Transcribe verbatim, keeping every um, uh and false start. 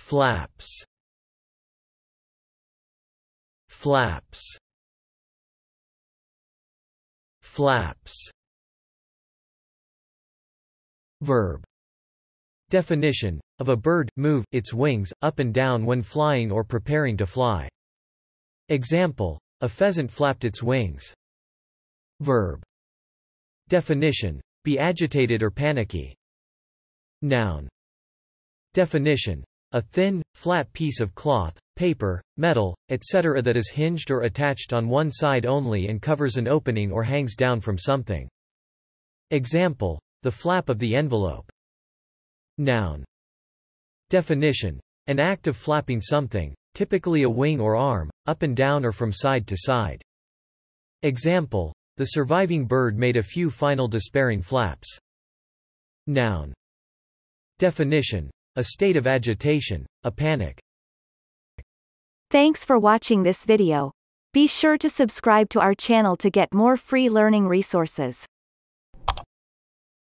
flaps, flaps, flaps. Verb. Definition: of a bird, move its wings up and down when flying or preparing to fly. Example: a pheasant flapped its wings. Verb. Definition: be agitated or panicky. Noun. Definition: a thin, flat piece of cloth, paper, metal, et cetera that is hinged or attached on one side only and covers an opening or hangs down from something. Example: the flap of the envelope. Noun. Definition: an act of flapping something, typically a wing or arm, up and down or from side to side. Example: the surviving bird made a few final despairing flaps. Noun. Definition: a state of agitation, a panic. Thanks for watching this video. Be sure to subscribe to our channel to get more free learning resources.